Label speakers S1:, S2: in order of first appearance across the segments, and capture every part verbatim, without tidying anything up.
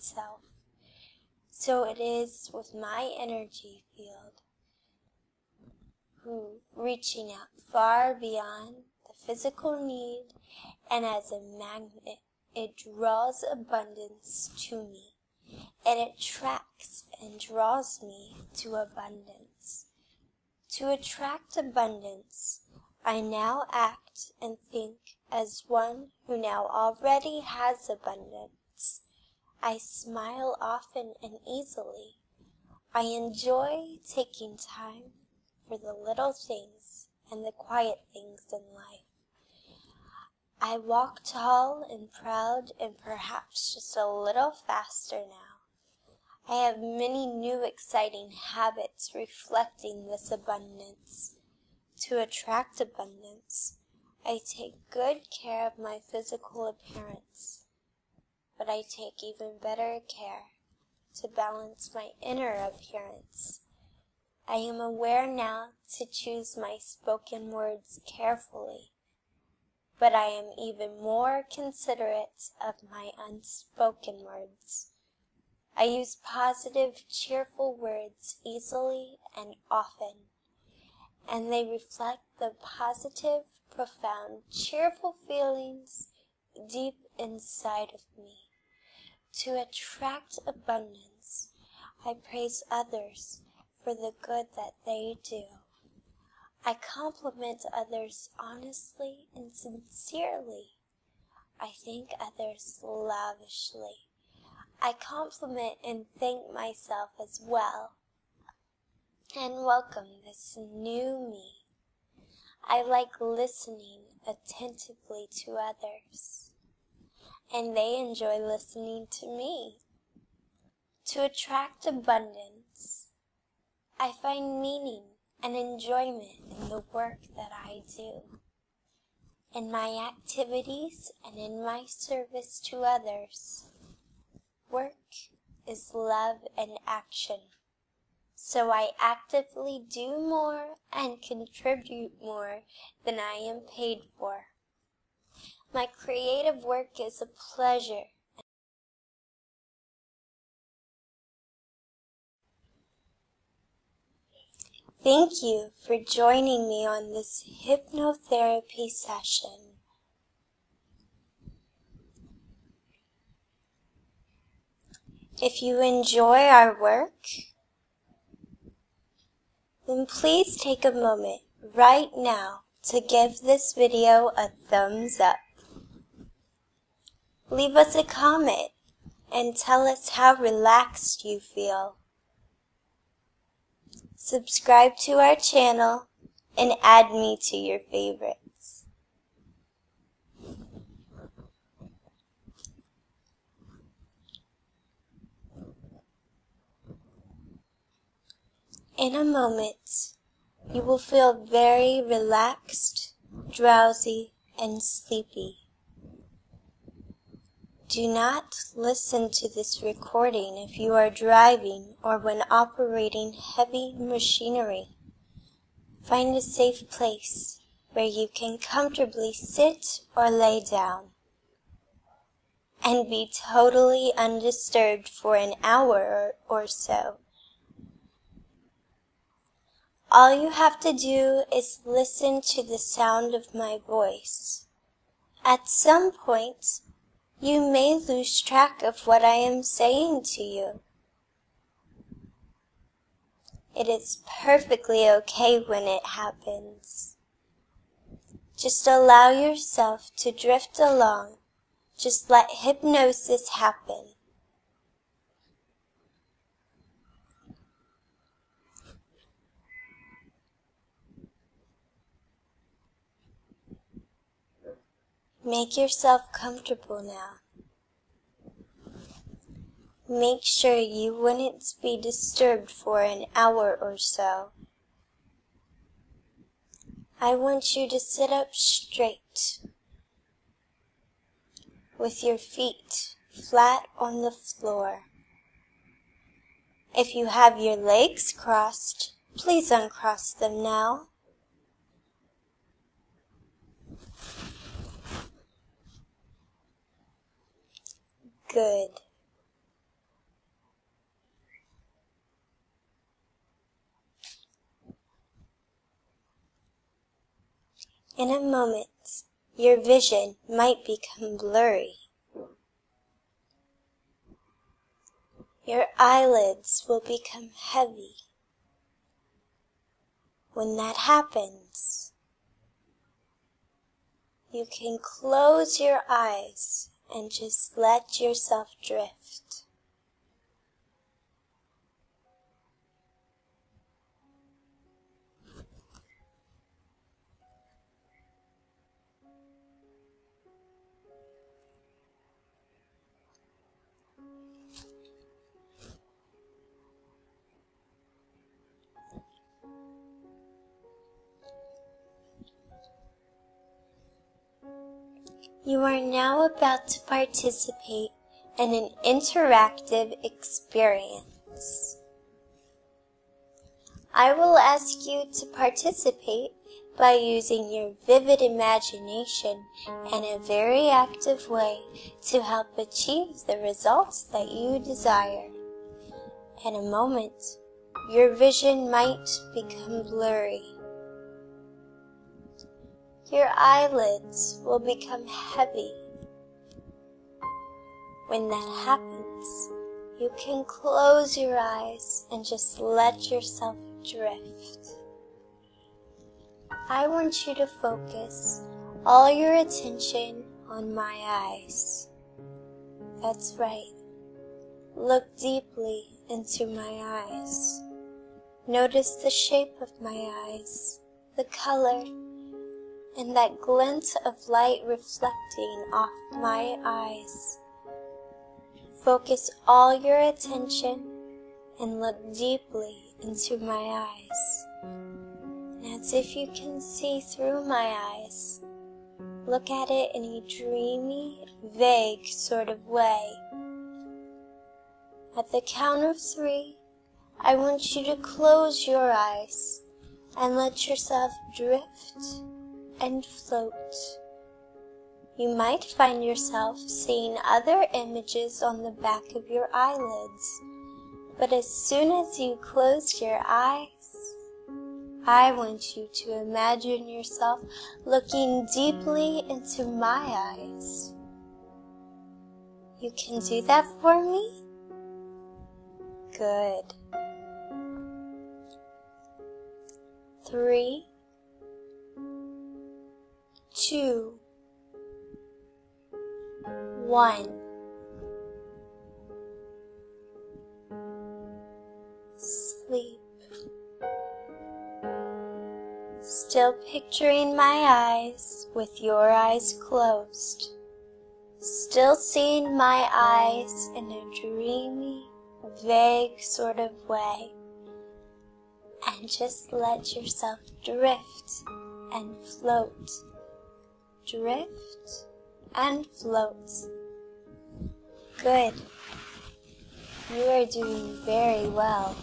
S1: itself. So it is with my energy field, who reaching out far beyond the physical need, and as a magnet, it draws abundance to me. It attracts and draws me to abundance. To attract abundance, I now act and think as one who now already has abundance. I smile often and easily. I enjoy taking time for the little things and the quiet things in life. I walk tall and proud and perhaps just a little faster now. I have many new exciting habits reflecting this abundance. To attract abundance, I take good care of my physical appearance, but I take even better care to balance my inner appearance. I am aware now to choose my spoken words carefully, but I am even more considerate of my unspoken words. I use positive, cheerful words easily and often, and they reflect the positive, profound, cheerful feelings deep inside of me. To attract abundance, I praise others for the good that they do. I compliment others honestly and sincerely. I thank others lavishly. I compliment and thank myself as well, and welcome this new me. I like listening attentively to others, and they enjoy listening to me. To attract abundance, I find meaning and enjoyment in the work that I do, in my activities and in my service to others. Work is love and action, so I actively do more and contribute more than I am paid for. My creative work is a pleasure. Thank you for joining me on this hypnotherapy session. If you enjoy our work, then please take a moment right now to give this video a thumbs up. Leave us a comment and tell us how relaxed you feel. Subscribe to our channel and add me to your favorites. In a moment, you will feel very relaxed, drowsy, and sleepy. Do not listen to this recording if you are driving or when operating heavy machinery. Find a safe place where you can comfortably sit or lay down and be totally undisturbed for an hour or so. All you have to do is listen to the sound of my voice. At some point, you may lose track of what I am saying to you. It is perfectly okay when it happens. Just allow yourself to drift along. Just let hypnosis happen. Make yourself comfortable now. Make sure you wouldn't be disturbed for an hour or so. I want you to sit up straight, with your feet flat on the floor. If you have your legs crossed, please uncross them now. Good. In a moment, your vision might become blurry. Your eyelids will become heavy. When that happens, you can close your eyes and just let yourself drift. You are now about to participate in an interactive experience. I will ask you to participate by using your vivid imagination in a very active way to help achieve the results that you desire. In a moment, your vision might become blurry. Your eyelids will become heavy. When that happens, you can close your eyes and just let yourself drift. I want you to focus all your attention on my eyes. That's right. Look deeply into my eyes. Notice the shape of my eyes, the color, and that glint of light reflecting off my eyes. Focus all your attention and look deeply into my eyes. And as if you can see through my eyes, look at it in a dreamy, vague sort of way. At the count of three, I want you to close your eyes and let yourself drift and float. You might find yourself seeing other images on the back of your eyelids, but as soon as you close your eyes, I want you to imagine yourself looking deeply into my eyes. You can do that for me? Good. Three, two, one. Sleep. Still picturing my eyes with your eyes closed. Still seeing my eyes in a dreamy, vague sort of way. And just let yourself drift and float. Drift and float. Good. You are doing very well.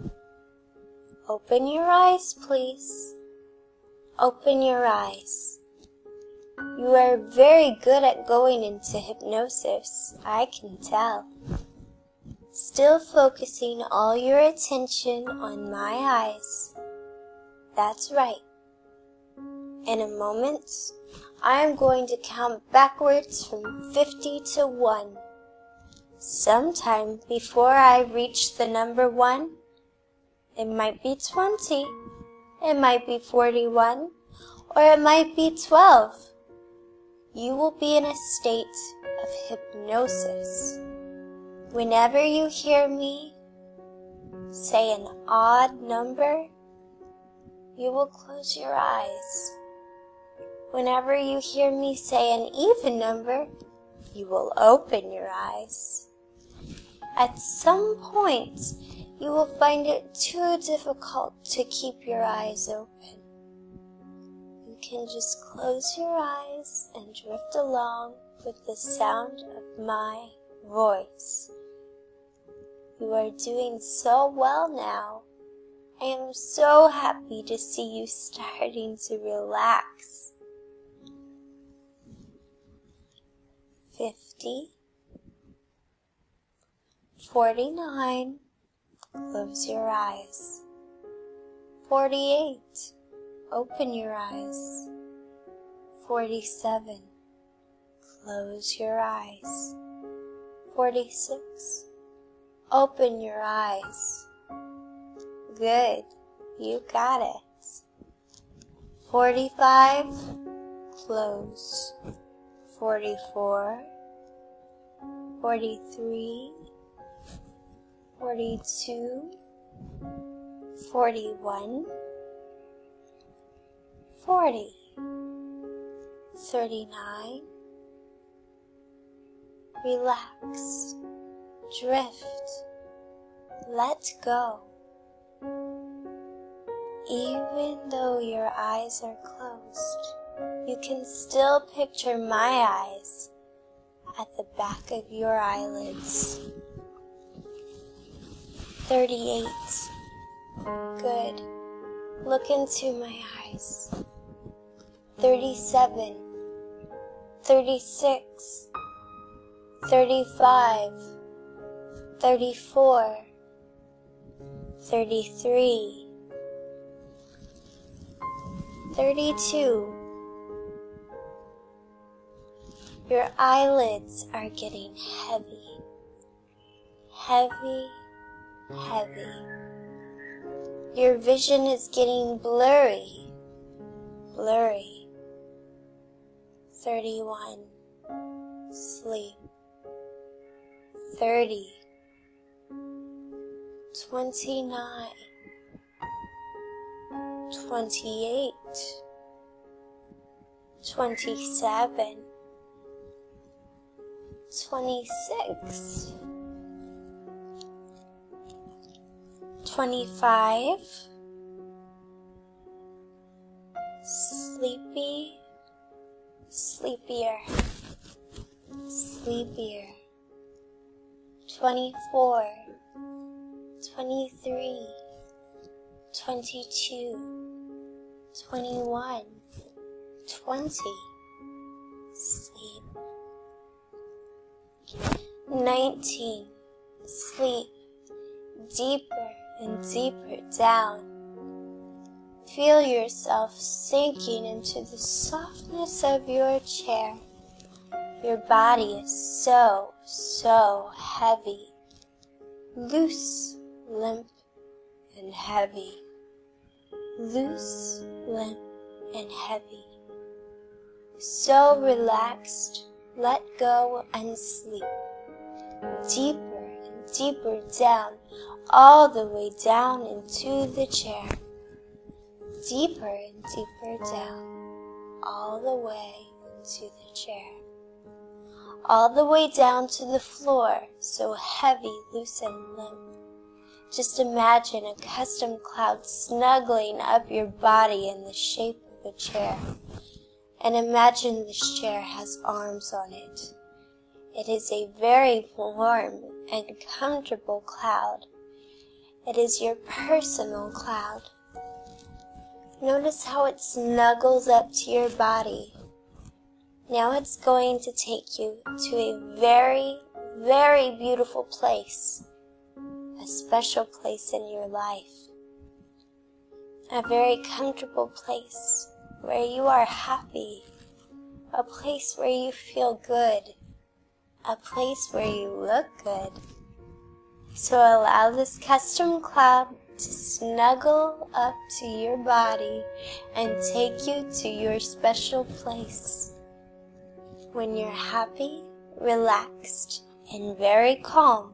S1: Open your eyes, please. Open your eyes. You are very good at going into hypnosis, I can tell. Still focusing all your attention on my eyes. That's right. In a moment, I am going to count backwards from fifty to one. Sometime before I reach the number one, it might be twenty, it might be forty-one, or it might be twelve. You will be in a state of hypnosis. Whenever you hear me say an odd number, you will close your eyes. Whenever you hear me say an even number, you will open your eyes. At some point, you will find it too difficult to keep your eyes open. You can just close your eyes and drift along with the sound of my voice. You are doing so well now. I am so happy to see you starting to relax. Fifty, forty-nine, close your eyes. Forty-eight, open your eyes. forty-seven. Close your eyes. forty-six. Open your eyes. Good. You got it. forty-five. Close. forty-four. forty-three. forty-two. forty-one. forty. thirty-nine. Relax. Drift. Let go. Even though your eyes are closed, you can still picture my eyes at the back of your eyelids. thirty-eight. Good. Look into my eyes. thirty-seven. thirty-six. thirty-five. thirty-four. thirty-three. thirty-two. Your eyelids are getting heavy. Heavy, heavy. Your vision is getting blurry. Blurry. thirty-one. Sleep. thirty. twenty-nine. twenty-eight. twenty-seven. twenty-six. twenty-five. Sleepy. Sleepier. Sleepier. twenty-four. twenty-three. twenty-two. twenty-one. twenty. Sleep. nineteen. Sleep. Deeper and deeper down. Feel yourself sinking into the softness of your chair. Your body is so, so heavy. Loose, limp, and heavy. Loose, limp, and heavy. So relaxed, let go and sleep. Deeper and deeper down, all the way down into the chair. Deeper and deeper down, all the way into the chair. All the way down to the floor, so heavy, loose, and limp. Just imagine a custom cloud snuggling up your body in the shape of a chair. And imagine this chair has arms on it. It is a very warm and comfortable cloud. It is your personal cloud. Notice how it snuggles up to your body. Now it's going to take you to a very, very beautiful place. A special place in your life. A very comfortable place where you are happy. A place where you feel good. A place where you look good. So allow this custom cloud to snuggle up to your body and take you to your special place. When you're happy, relaxed, and very calm.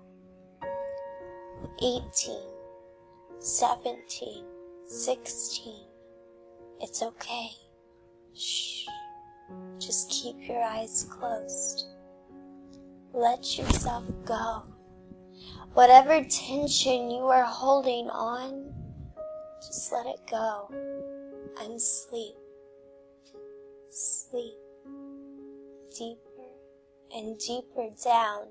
S1: eighteen, seventeen, sixteen. It's okay. Shh. Just keep your eyes closed. Let yourself go. Whatever tension you are holding on, just let it go and sleep. Sleep. Deeper and deeper down.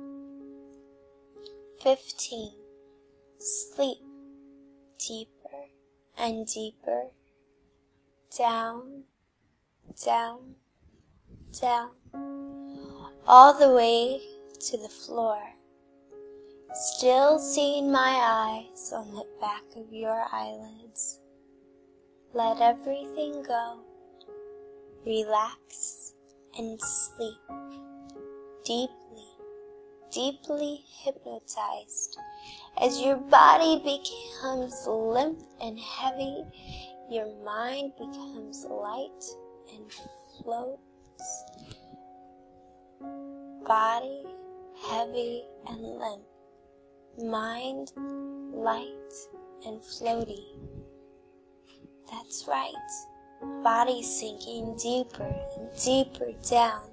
S1: Fifteen. Sleep. Deeper and deeper. Down, down, down. All the way to the floor. Still seeing my eyes on the back of your eyelids. Let everything go. relax, and sleep. Deeply, deeply hypnotized. As your body becomes limp and heavy, your mind becomes light and floats. Body heavy and limp. Mind light and floaty. That's right. Body sinking deeper and deeper down.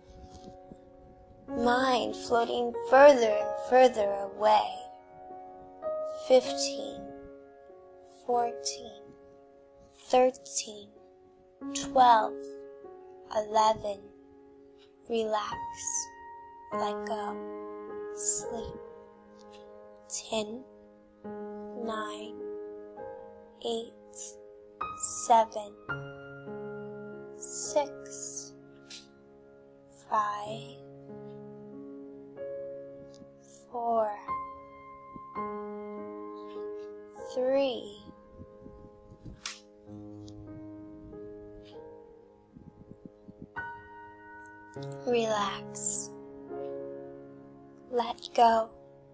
S1: Mind floating further and further away. Fifteen, fourteen, thirteen, twelve, eleven. Relax. Let go. Sleep. Ten, nine, eight, seven, six, five, four, three, relax, let go,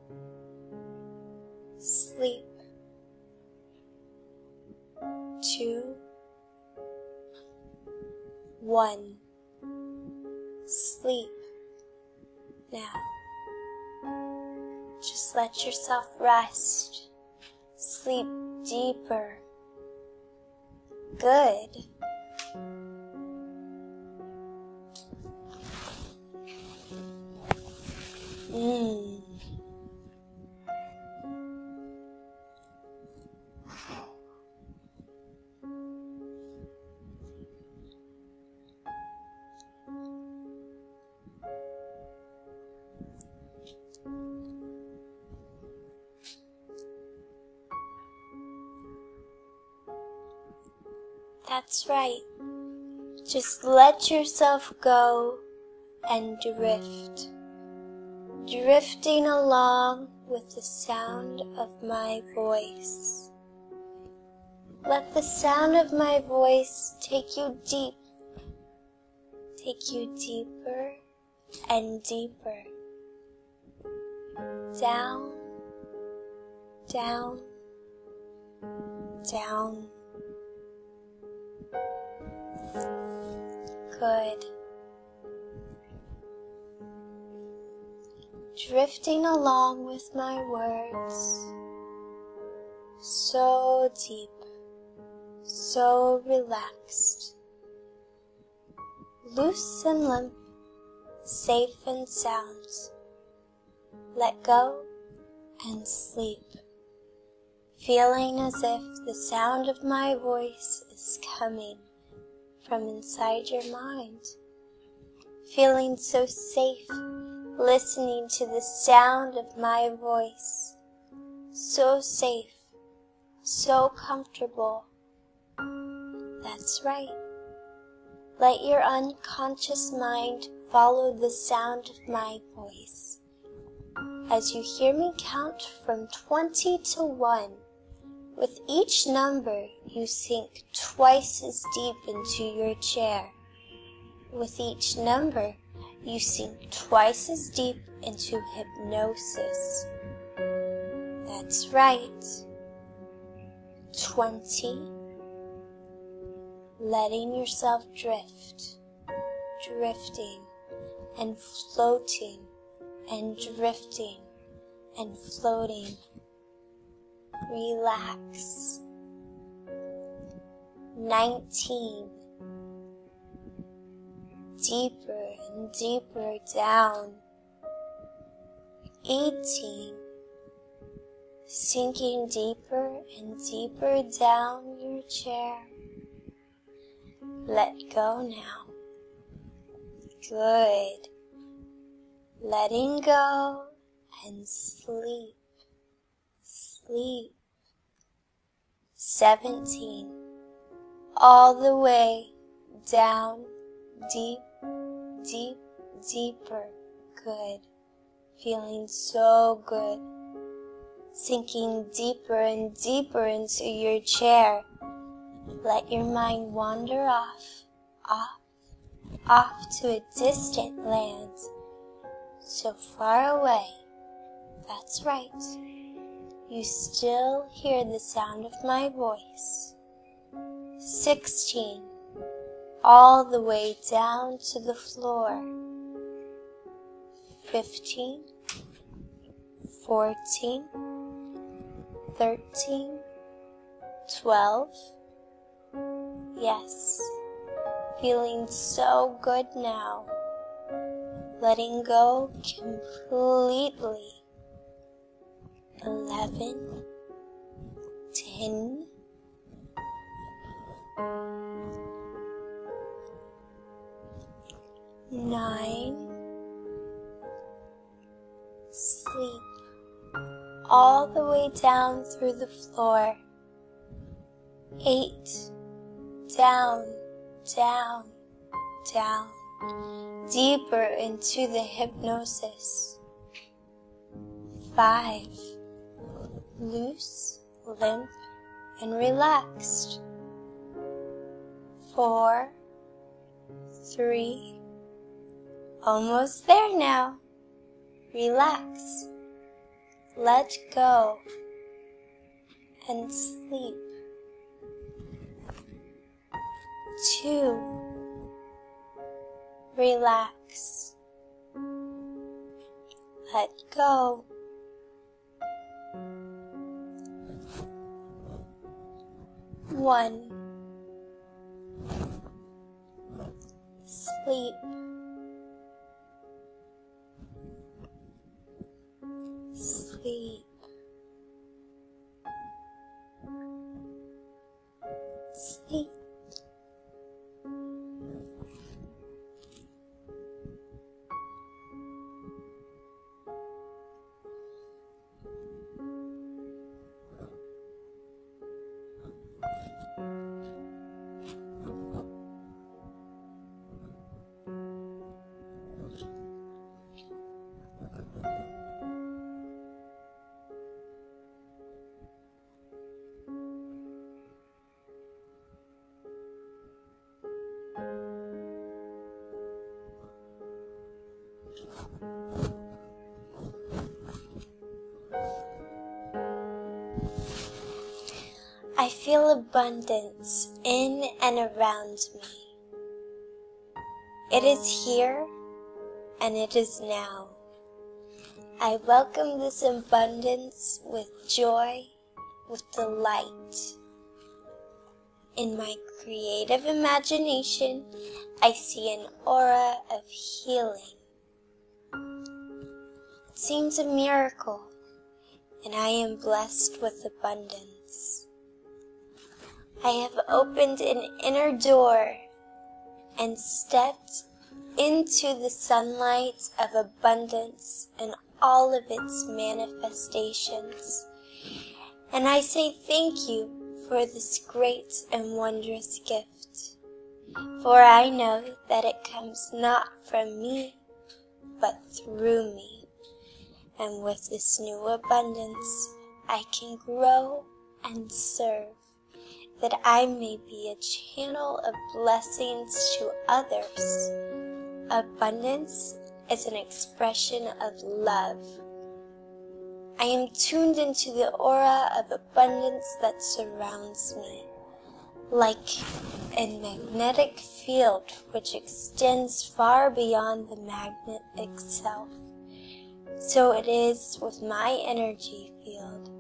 S1: sleep, two, one, sleep. Now, just let yourself rest, sleep deeper. Good. Mm. That's right. Just let yourself go and drift. Drifting along with the sound of my voice. Let the sound of my voice take you deep. Take you deeper and deeper. Down, down, down. Good. Drifting along with my words, so deep, so relaxed, loose and limp, safe and sound. Let go and sleep, feeling as if the sound of my voice is coming from inside your mind, feeling so safe, listening to the sound of my voice, so safe, so comfortable. That's right. Let your unconscious mind follow the sound of my voice. As you hear me count from twenty to one, with each number you sink twice as deep into your chair. With each number you sink twice as deep into hypnosis. That's right. Twenty. Letting yourself drift, drifting and floating and drifting and floating. Relax. Nineteen. Deeper and deeper down. Eighteen. Sinking deeper and deeper down your chair. Let go now. Good. Letting go and sleep. Sleep. Seventeen. All the way down, deep, deep, deeper. Good. Feeling so good. Sinking deeper and deeper into your chair. Let your mind wander off, off, off to a distant land, so far away. That's right. You still hear the sound of my voice. Sixteen, all the way down to the floor. Fifteen, fourteen, thirteen, twelve. Yes, feeling so good now. Letting go completely. Eleven, ten, nine, sleep all the way down through the floor. Eight, down, down, down, deeper into the hypnosis. Five, loose, limp, and relaxed. Four, three, almost there now. Relax, let go, and sleep. Two, relax, let go. One, sleep, sleep, sleep. I feel abundance in and around me. It is here and it is now. I welcome this abundance with joy, with delight. In my creative imagination, I see an aura of healing. It seems a miracle, and I am blessed with abundance. I have opened an inner door and stepped into the sunlight of abundance and all of its manifestations. And I say thank you for this great and wondrous gift, for I know that it comes not from me, but through me. And with this new abundance, I can grow and serve, that I may be a channel of blessings to others. Abundance is an expression of love. I am tuned into the aura of abundance that surrounds me, like a magnetic field which extends far beyond the magnet itself. So it is with my energy field,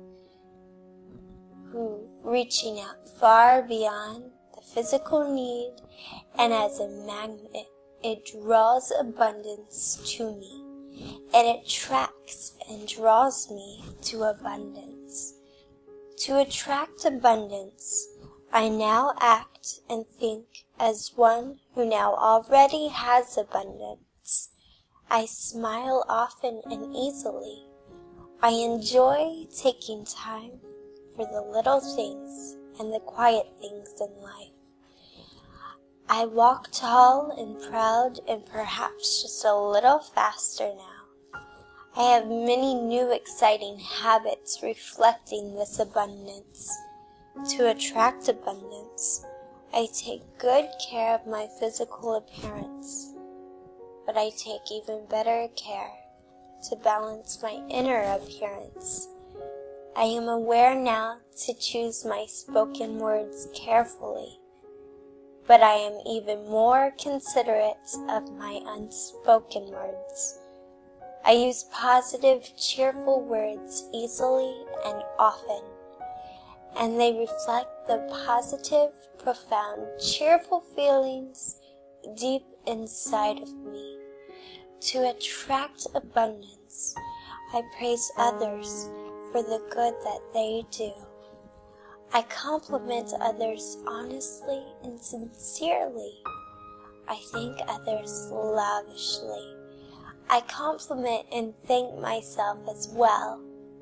S1: who reaching out far beyond the physical need, and as a magnet, it draws abundance to me, and it attracts and draws me to abundance. To attract abundance, I now act and think as one who now already has abundance. I smile often and easily. I enjoy taking time for the little things and the quiet things in life. I walk tall and proud and perhaps just a little faster now. I have many new exciting habits reflecting this abundance. To attract abundance, I take good care of my physical appearance, but I take even better care to balance my inner appearance. I am aware now to choose my spoken words carefully, but I am even more considerate of my unspoken words. I use positive, cheerful words easily and often, and they reflect the positive, profound, cheerful feelings deep inside of me. To attract abundance, I praise others for the good that they do. I compliment others honestly and sincerely. I thank others lavishly. I compliment and thank myself as well,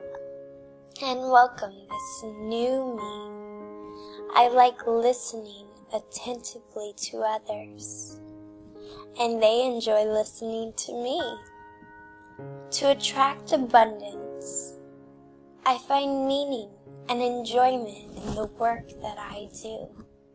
S1: and welcome this new me. I like listening attentively to others, and they enjoy listening to me. To attract abundance, I find meaning and enjoyment in the work that I do,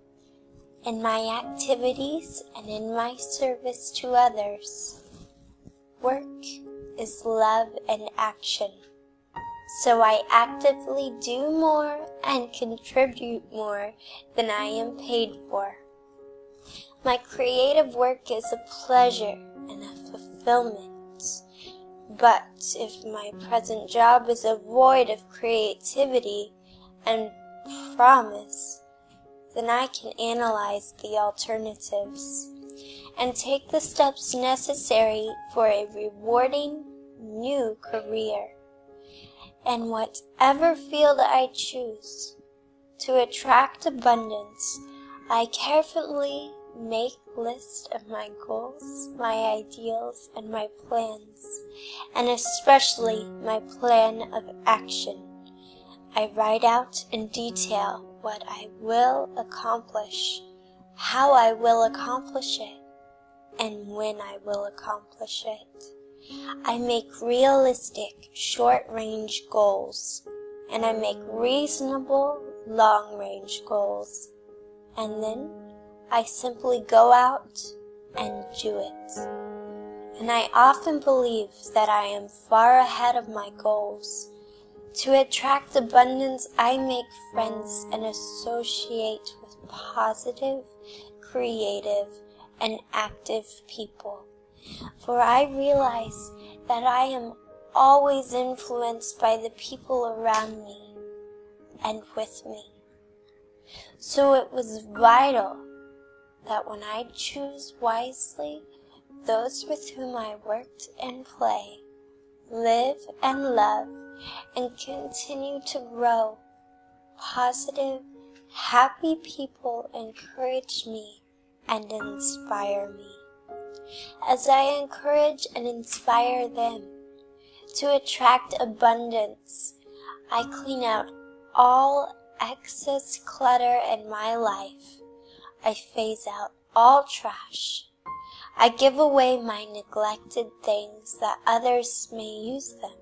S1: in my activities and in my service to others. Work is love and action, so I actively do more and contribute more than I am paid for. My creative work is a pleasure and a fulfillment, but if my present job is a void of creativity and promise, then I can analyze the alternatives and take the steps necessary for a rewarding new career. In whatever field I choose, to attract abundance, I carefully make lists of my goals, my ideals, and my plans, and especially my plan of action. I write out in detail what I will accomplish, how I will accomplish it, and when I will accomplish it. I make realistic short-range goals, and I make reasonable long-range goals, and then I simply go out and do it. And I often believe that I am far ahead of my goals. To attract abundance, I make friends and associate with positive, creative, and active people. For I realize that I am always influenced by the people around me and with me. So it was vital that when I choose wisely those with whom I worked and play, live and love, and continue to grow, positive, happy people encourage me and inspire me. As I encourage and inspire them to attract abundance, I clean out all excess clutter in my life. I phase out all trash. I give away my neglected things that others may use them.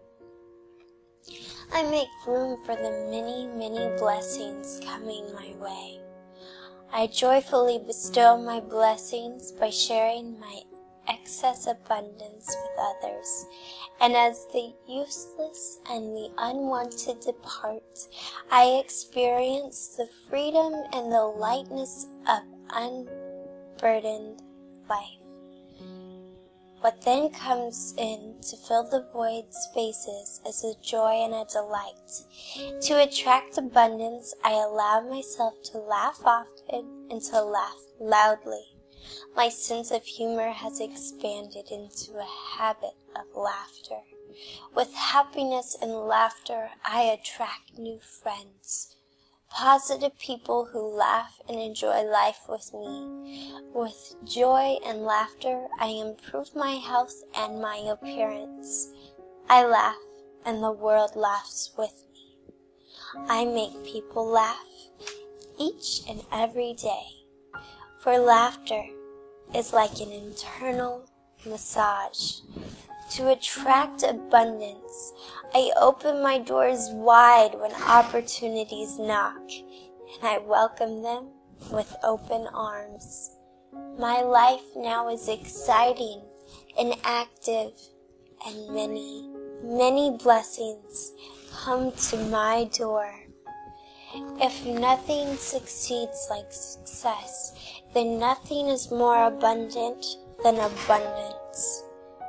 S1: I make room for the many, many blessings coming my way. I joyfully bestow my blessings by sharing my excess abundance with others, and as the useless and the unwanted depart, I experience the freedom and the lightness of unburdened life. What then comes in to fill the void spaces is a joy and a delight. To attract abundance, I allow myself to laugh often and to laugh loudly. My sense of humor has expanded into a habit of laughter. With happiness and laughter, I attract new friends, positive people who laugh and enjoy life with me. With joy and laughter, I improve my health and my appearance. I laugh, and the world laughs with me. I make people laugh each and every day, for laughter is like an internal massage. To attract abundance, I open my doors wide when opportunities knock, and I welcome them with open arms. My life now is exciting and active, and many, many blessings come to my door. If nothing succeeds like success, then nothing is more abundant than abundance.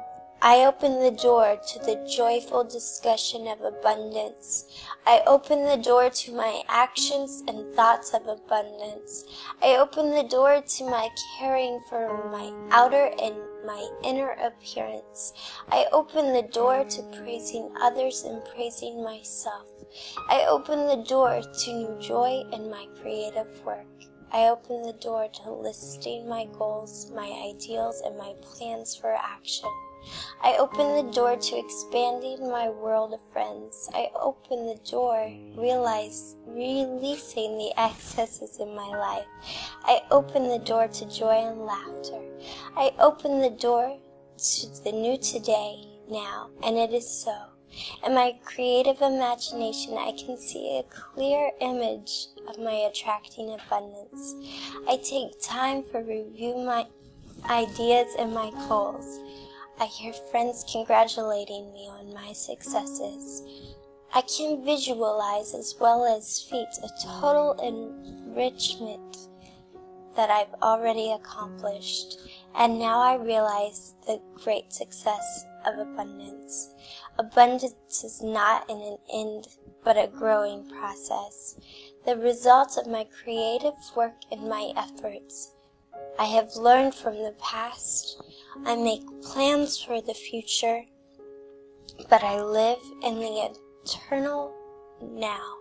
S1: I open the door to the joyful discussion of abundance. I open the door to my actions and thoughts of abundance. I open the door to my caring for my outer and my inner appearance. I open the door to praising others and praising myself. I open the door to new joy in my creative work. I open the door to listing my goals, my ideals, and my plans for action. I open the door to expanding my world of friends. I open the door, realize, releasing the excesses in my life. I open the door to joy and laughter. I open the door to the new today, now, and it is so. In my creative imagination, I can see a clear image of my attracting abundance. I take time for review my ideas and my goals. I hear friends congratulating me on my successes. I can visualize as well as feel a total enrichment that I've already accomplished. And now I realize the great success of abundance. Abundance is not an end, but a growing process, the result of my creative work and my efforts. I have learned from the past. I make plans for the future, but I live in the eternal now.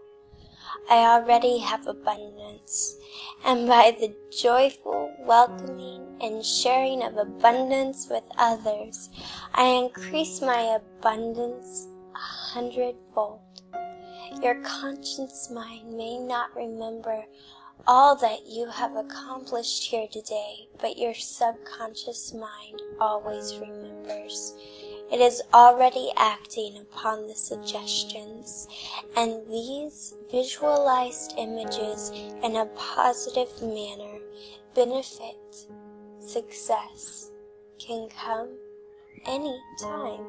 S1: I already have abundance, and by the joyful welcoming and sharing of abundance with others, I increase my abundance a hundredfold. Your conscious mind may not remember all that you have accomplished here today, but your subconscious mind always remembers. It is already acting upon the suggestions, and these visualized images in a positive manner benefit. Success can come any time.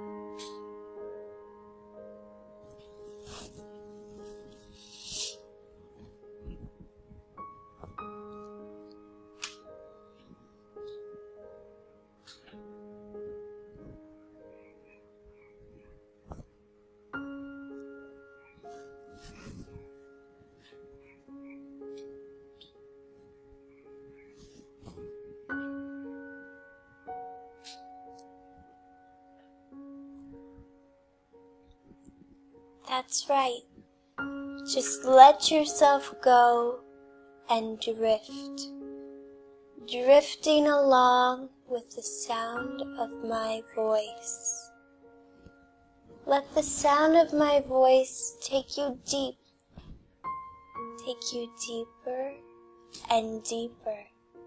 S1: That's right. Just let yourself go and drift. Drifting along with the sound of my voice. Let the sound of my voice take you deep. Take you deeper and deeper.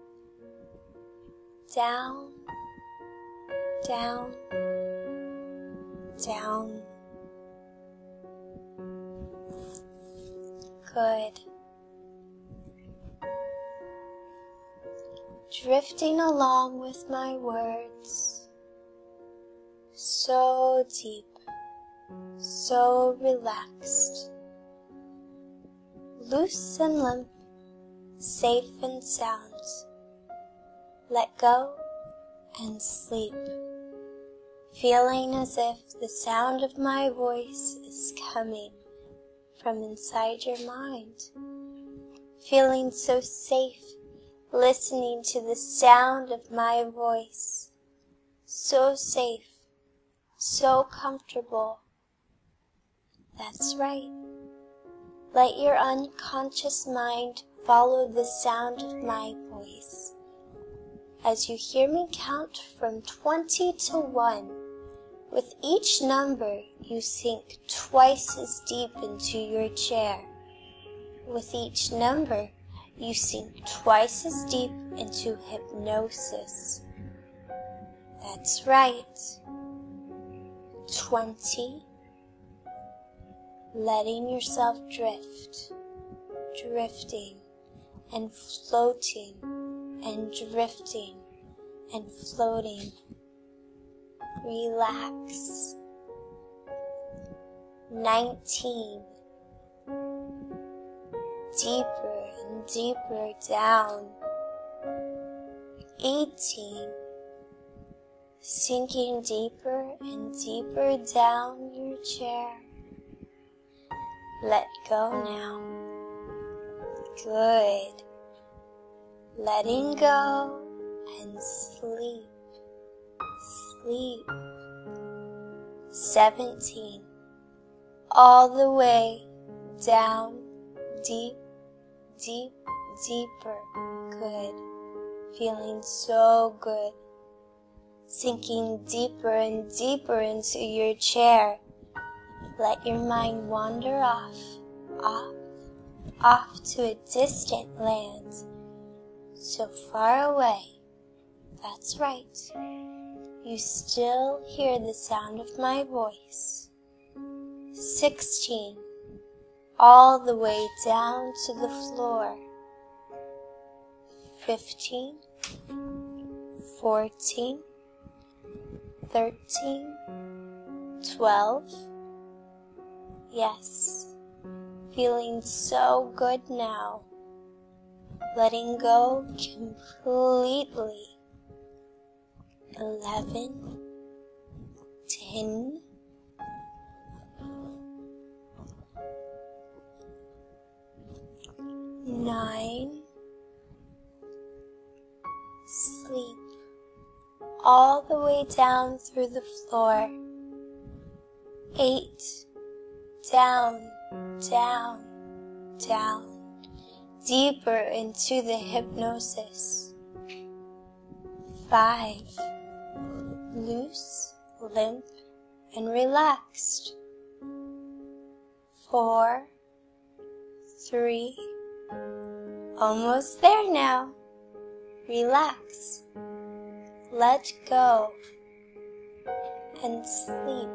S1: Down, down, down. Good. Drifting along with my words, so deep, so relaxed, loose and limp, safe and sound. Let go and sleep, feeling as if the sound of my voice is coming from inside your mind, feeling so safe, listening to the sound of my voice, so safe, so comfortable. That's right. Let your unconscious mind follow the sound of my voice. As you hear me count from twenty to one, with each number, you sink twice as deep into your chair. With each number, you sink twice as deep into hypnosis. That's right. Twenty. Letting yourself drift, drifting, and floating and drifting and floating. Relax. Nineteen. Deeper and deeper down. Eighteen. Sinking deeper and deeper down your chair. Let go now. Good. Letting go and sleep. Sleep. Seventeen. All the way down, deep, deep, deeper. Good. Feeling so good. Sinking deeper and deeper into your chair. Let your mind wander off, off, off to a distant land. So far away. That's right. You still hear the sound of my voice. Sixteen. All the way down to the floor. Fifteen. Fourteen. Thirteen. Twelve. Yes. Feeling so good now. Letting go completely. Eleven. Ten. Nine. Sleep. All the way down through the floor. Eight. Down, down, down. Deeper into the hypnosis. Five. Loose, limp, and relaxed. Four. Three. Almost there now. Relax. Let go. And sleep.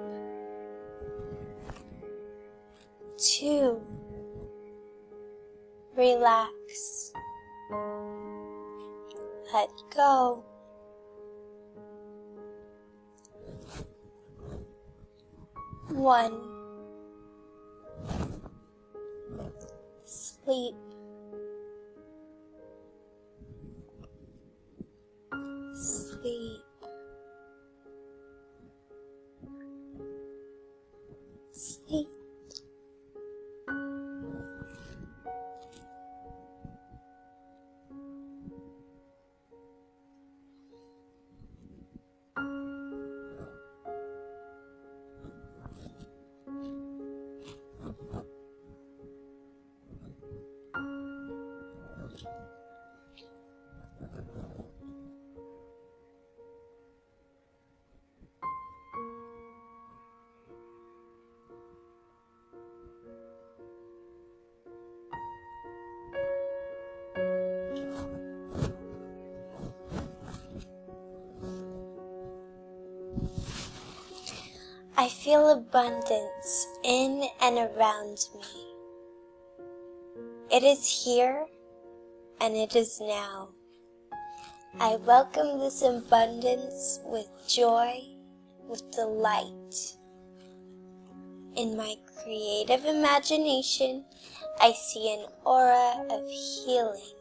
S1: Two. Relax. Let go. One. Sleep. Sleep. Sleep. I feel abundance in and around me. It is here and it is now. I welcome this abundance with joy, with delight. In my creative imagination, I see an aura of healing.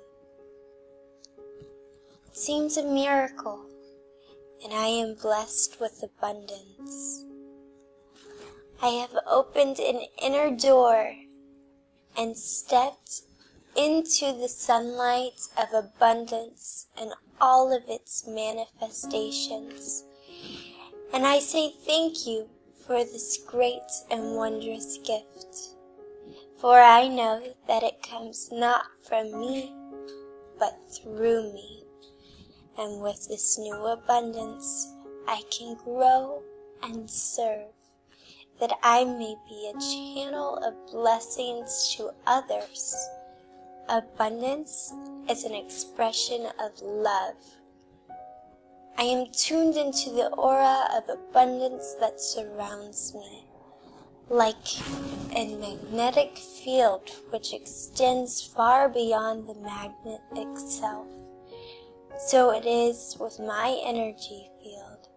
S1: It seems a miracle, and I am blessed with abundance. I have opened an inner door and stepped into the sunlight of abundance and all of its manifestations. And I say thank you for this great and wondrous gift, for I know that it comes not from me, but through me. And with this new abundance, I can grow and serve, that I may be a channel of blessings to others. Abundance is an expression of love. I am tuned into the aura of abundance that surrounds me. like a magnetic field which extends far beyond the magnet itself. So it is with my energy field,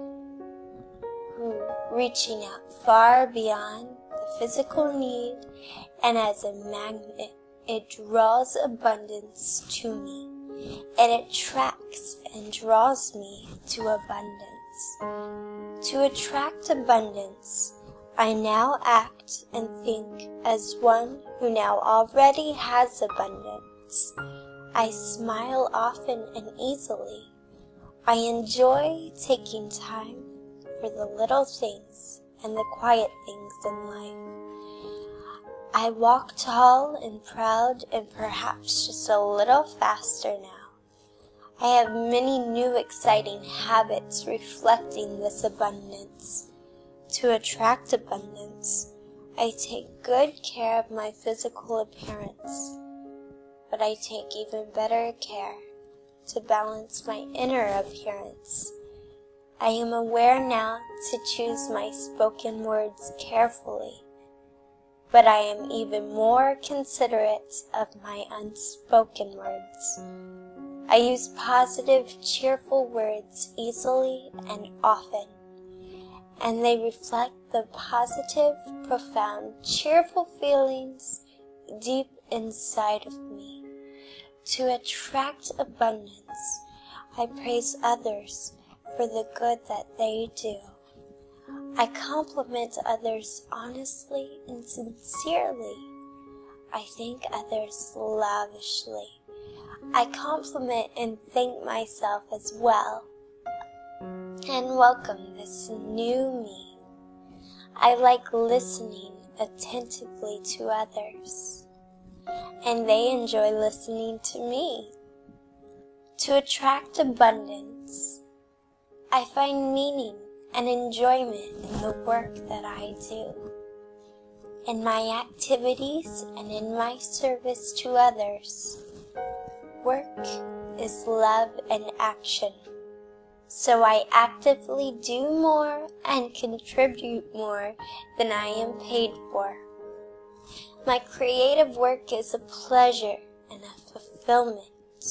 S1: reaching out far beyond the physical need, and as a magnet, it draws abundance to me, and it attracts and draws me to abundance. To attract abundance, I now act and think as one who now already has abundance. I smile often and easily. I enjoy taking time for the little things and the quiet things in life. I walk tall and proud and perhaps just a little faster now. I have many new exciting habits reflecting this abundance. To attract abundance, I take good care of my physical appearance, but I take even better care to balance my inner appearance. I am aware now to choose my spoken words carefully, but I am even more considerate of my unspoken words. I use positive, cheerful words easily and often, and they reflect the positive, profound, cheerful feelings deep inside of me. To attract abundance, I praise others for the good that they do. I compliment others honestly and sincerely. I thank others lavishly. I compliment and thank myself as well, and welcome this new me. I like listening attentively to others, and they enjoy listening to me. To attract abundance, I find meaning and enjoyment in the work that I do, in my activities and in my service to others. Work is love and action. So I actively do more and contribute more than I am paid for. My creative work is a pleasure and a fulfillment.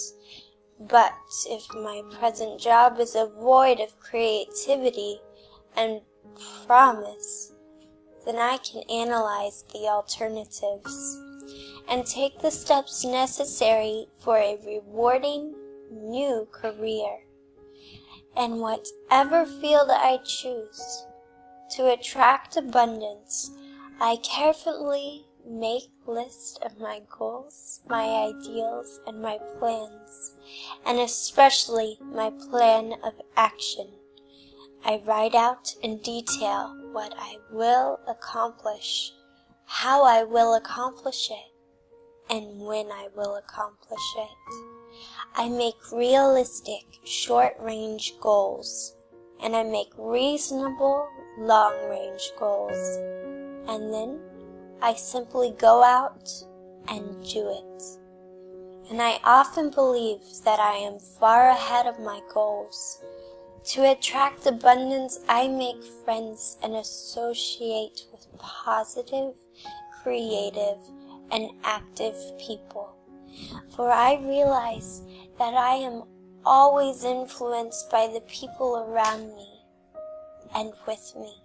S1: But if my present job is a void of creativity and promise, then I can analyze the alternatives and take the steps necessary for a rewarding new career. And whatever field I choose, to attract abundance, I carefully make lists of my goals, my ideals, and my plans, and especially my plan of action. I write out in detail what I will accomplish, how I will accomplish it, and when I will accomplish it. I make realistic short-range goals, and I make reasonable long-range goals, and then I simply go out and do it. And I often believe that I am far ahead of my goals. To attract abundance, I make friends and associate with positive, creative, and active people. For I realize that I am always influenced by the people around me and with me.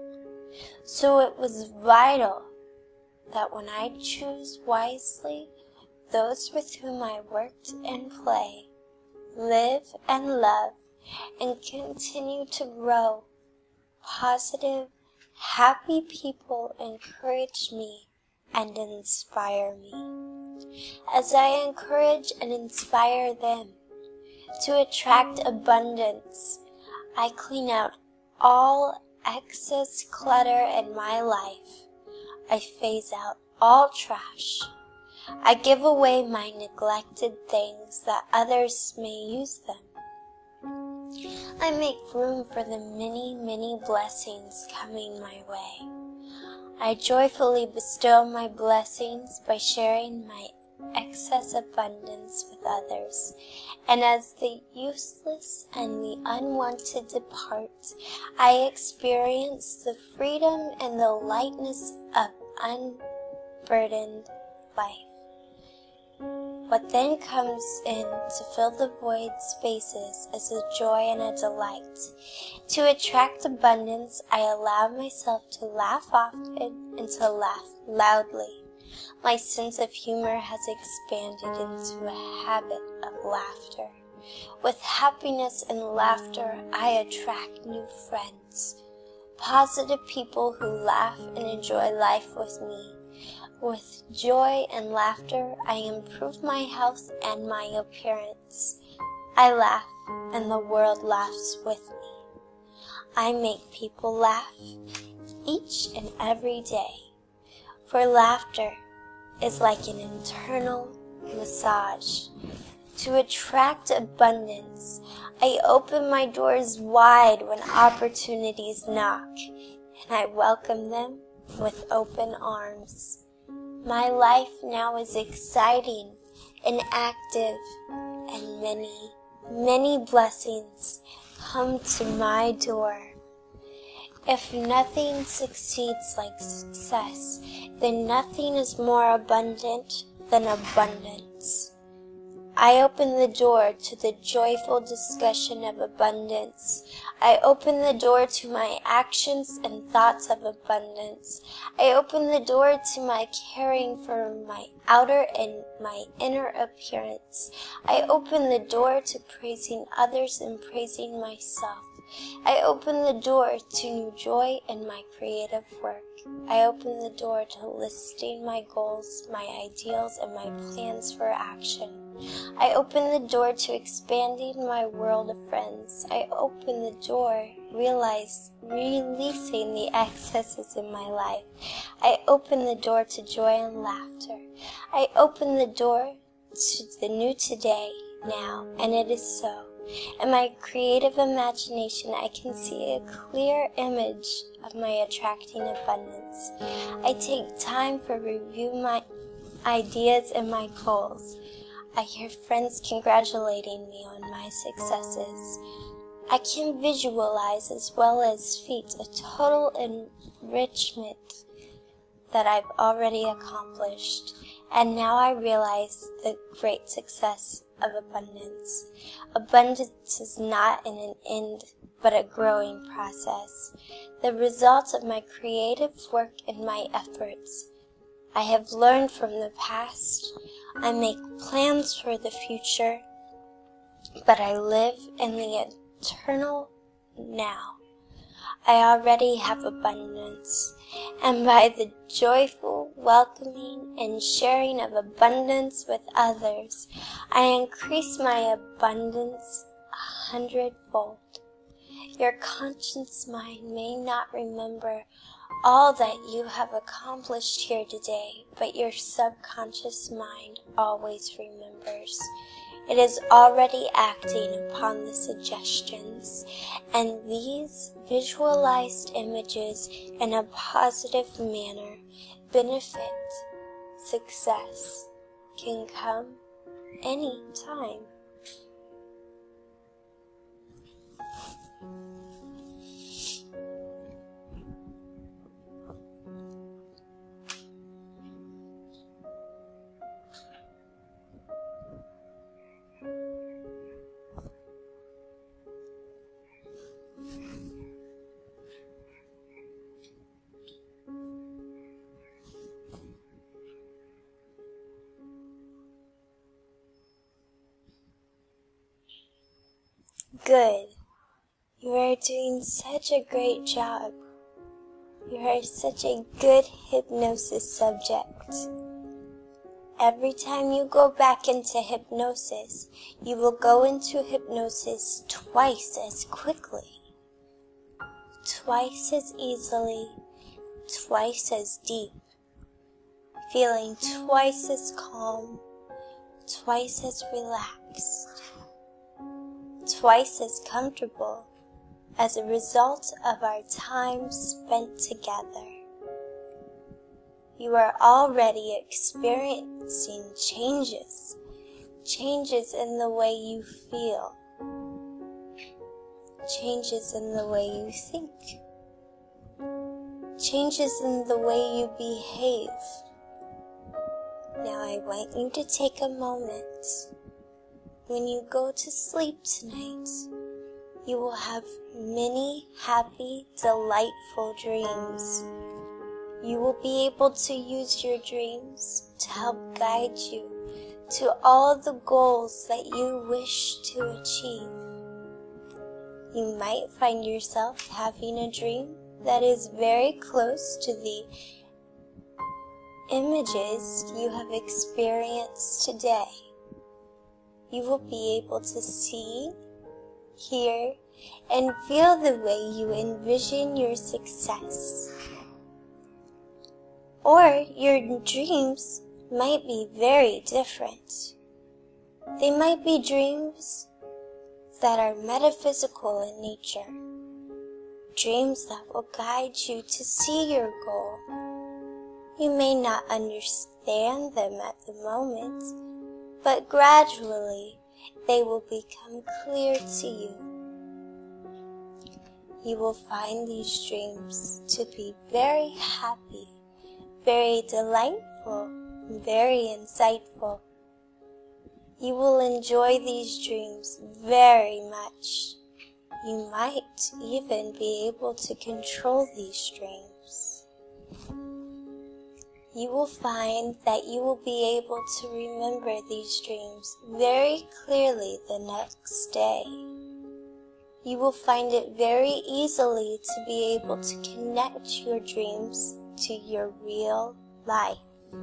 S1: So it was vital that when I choose wisely those with whom I worked and play, live and love, and continue to grow, positive, happy people encourage me and inspire me. As I encourage and inspire them to attract abundance, I clean out all excess clutter in my life. I phase out all trash. I give away my neglected things that others may use them. I make room for the many, many blessings coming my way. I joyfully bestow my blessings by sharing my excess abundance with others, and as the useless and the unwanted depart, I experience the freedom and the lightness of unburdened life. What then comes in to fill the void spaces is a joy and a delight. To attract abundance, I allow myself to laugh often and to laugh loudly. My sense of humor has expanded into a habit of laughter. With happiness and laughter, I attract new friends, positive people who laugh and enjoy life with me. With joy and laughter, I improve my health and my appearance. I laugh, and the world laughs with me. I make people laugh each and every day, for laughter is like an internal massage. To attract abundance, I open my doors wide when opportunities knock, and I welcome them with open arms. My life now is exciting and active, and many, many blessings come to my door. If nothing succeeds like success, then nothing is more abundant than abundance. I open the door to the joyful discussion of abundance. I open the door to my actions and thoughts of abundance. I open the door to my caring for my outer and my inner appearance. I open the door to praising others and praising myself. I open the door to new joy in my creative work. I open the door to listing my goals, my ideals, and my plans for action. I open the door to expanding my world of friends. I open the door, realize, releasing the excesses in my life. I open the door to joy and laughter. I open the door to the new today, now, and it is so. In my creative imagination, I can see a clear image of my attracting abundance. I take time for review my ideas and my goals. I hear friends congratulating me on my successes. I can visualize as well as feat a total enrichment that I've already accomplished. And now I realize the great success of abundance. Abundance is not in an end, but a growing process, the result of my creative work and my efforts. I have learned from the past. I make plans for the future, but I live in the eternal now. I already have abundance, and by the joyful welcoming and sharing of abundance with others, I increase my abundance a hundredfold. Your conscious mind may not remember all that you have accomplished here today, but your subconscious mind always remembers. It is already acting upon the suggestions, and these visualized images in a positive manner benefit. Success can come any time. Good. You are doing such a great job. You are such a good hypnosis subject. Every time you go back into hypnosis, you will go into hypnosis twice as quickly, twice as easily, twice as deep, feeling twice as calm, twice as relaxed, twice as comfortable as a result of our time spent together. you are already experiencing changes, changes in the way you feel, changes in the way you think, changes in the way you behave. Now I want you to take a moment. When you go to sleep tonight, you will have many happy, delightful dreams. You will be able to use your dreams to help guide you to all the goals that you wish to achieve. You might find yourself having a dream that is very close to the images you have experienced today. You will be able to see, hear, and feel the way you envision your success. Or your dreams might be very different. They might be dreams that are metaphysical in nature, dreams that will guide you to see your goal. You may not understand them at the moment, but gradually they will become clear to you. You will find these dreams to be very happy, very delightful, very insightful. You will enjoy these dreams very much. You might even be able to control these dreams. You will find that you will be able to remember these dreams very clearly the next day. You will find it very easily to be able to connect your dreams to your real life.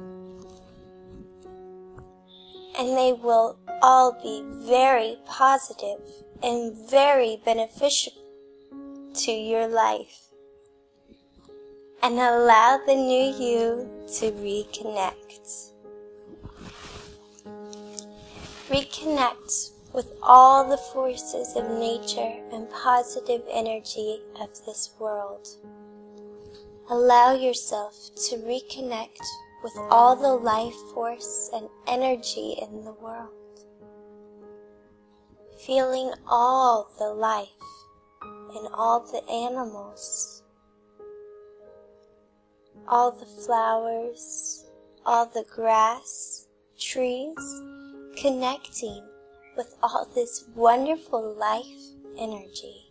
S1: And they will all be very positive and very beneficial to your life. And allow the new you to reconnect. Reconnect with all the forces of nature and positive energy of this world. Allow yourself to reconnect with all the life force and energy in the world. Feeling all the life in all the animals, all the flowers, all the grass, trees, connecting with all this wonderful life energy.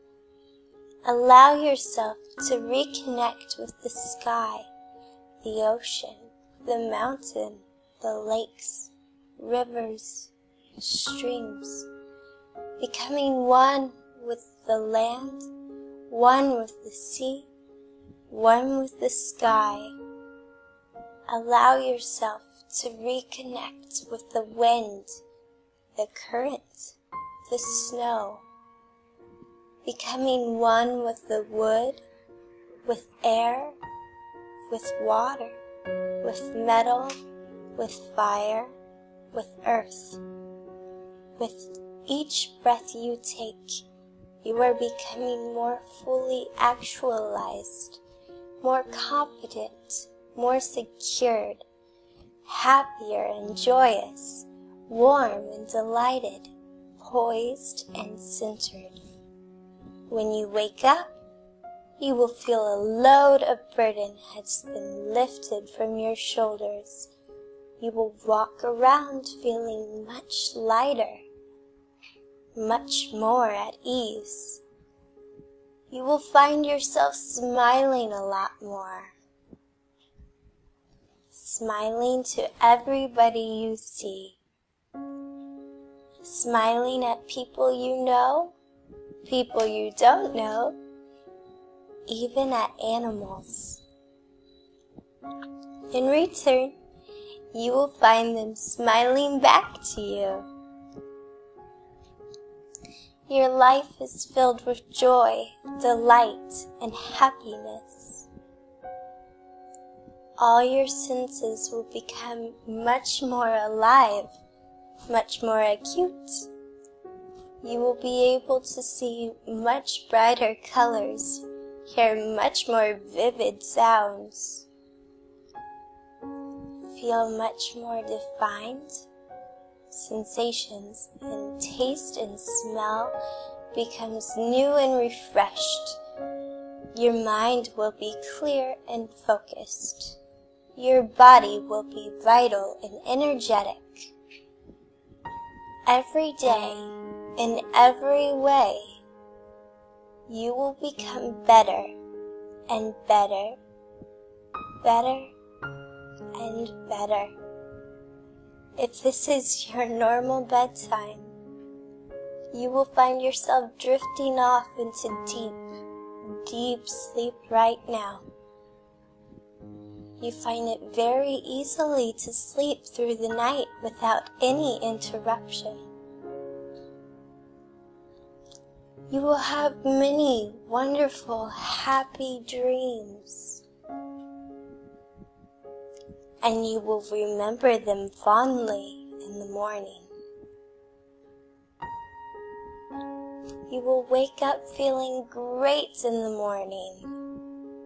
S1: Allow yourself to reconnect with the sky, the ocean, the mountain, the lakes, rivers, streams, becoming one with the land, one with the sea, one with the sky. Allow yourself to reconnect with the wind, the current, the snow, becoming one with the wood, with air, with water, with metal, with fire, with earth. With each breath you take, you are becoming more fully actualized, more confident, more secured, happier and joyous, warm and delighted, poised and centered. When you wake up, you will feel a load of burden has been lifted from your shoulders. You will walk around feeling much lighter, much more at ease. You will find yourself smiling a lot more. Smiling to everybody you see. Smiling at people you know, people you don't know, even at animals. In return, you will find them smiling back to you. Your life is filled with joy, delight, and happiness. All your senses will become much more alive, much more acute. You will be able to see much brighter colors, hear much more vivid sounds. feel much more defined. Sensations and taste and smell becomes new and refreshed. Your mind will be clear and focused. Your body will be vital and energetic. Every day, in every way, you will become better and better, better and better. If this is your normal bedtime, you will find yourself drifting off into deep, deep sleep right now. You find it very easily to sleep through the night without any interruption. You will have many wonderful, happy dreams, and you will remember them fondly in the morning. You will wake up feeling great in the morning,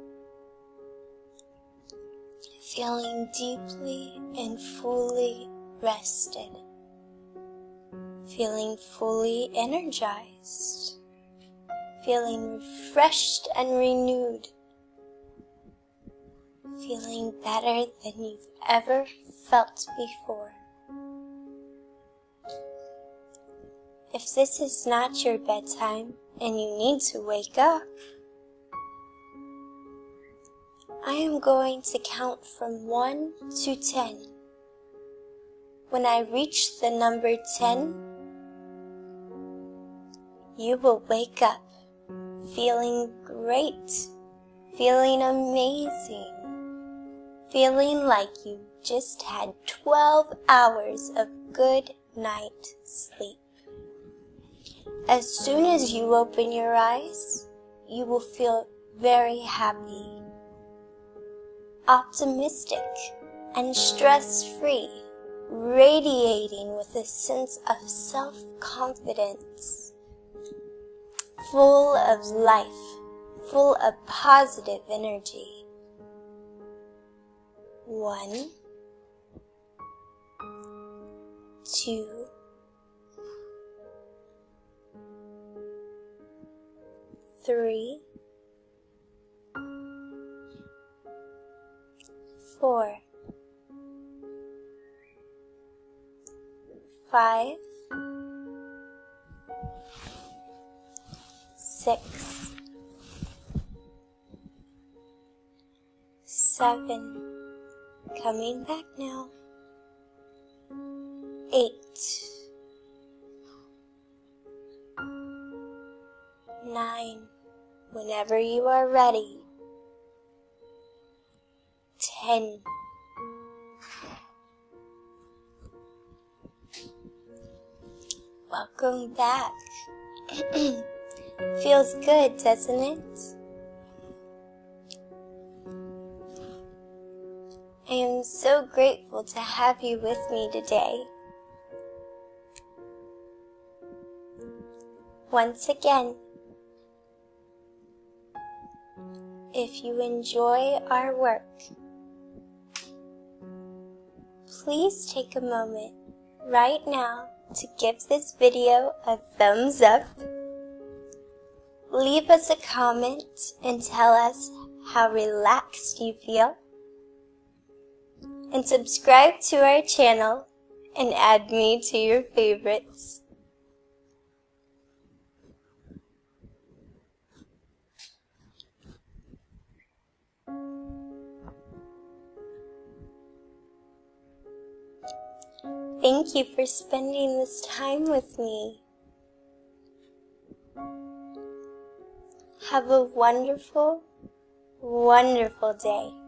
S1: feeling deeply and fully rested, feeling fully energized, feeling refreshed and renewed, feeling better than you've ever felt before. If this is not your bedtime and you need to wake up, I am going to count from one to ten. When I reach the number ten, you will wake up feeling great, feeling amazing, feeling like you just had twelve hours of good night sleep. As soon as you open your eyes, you will feel very happy, optimistic, and stress-free, radiating with a sense of self-confidence, full of life, full of positive energy. One, two, three, four, five, six, seven, coming back now, eight, nine, whenever you are ready, ten, welcome back. Feels good, doesn't it? I am so grateful to have you with me today. Once again, if you enjoy our work, please take a moment right now to give this video a thumbs up. Leave us a comment and tell us how relaxed you feel. And subscribe to our channel and add me to your favorites. Thank you for spending this time with me. Have a wonderful, wonderful day.